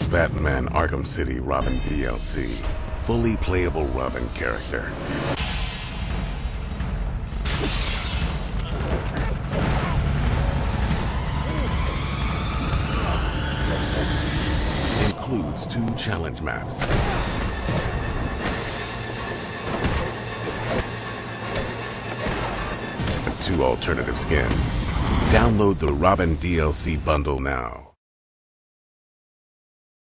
Batman Arkham City Robin DLC. Fully playable Robin character. Includes 2 challenge maps. 2 alternative skins. Download the Robin DLC bundle now.